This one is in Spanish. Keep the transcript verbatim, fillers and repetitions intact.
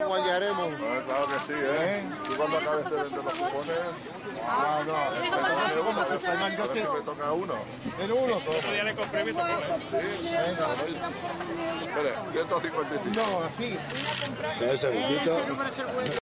Guayaremos. Pues claro que sí, ¿eh? ¿Tú cuando acabes de vender los cupones? Ah, no. A ver si me toca uno. ¿En uno? Ya le compré mi tocó, ¿eh? Sí, venga. Espere, ciento cincuenta y cinco. No, así. Un segundito.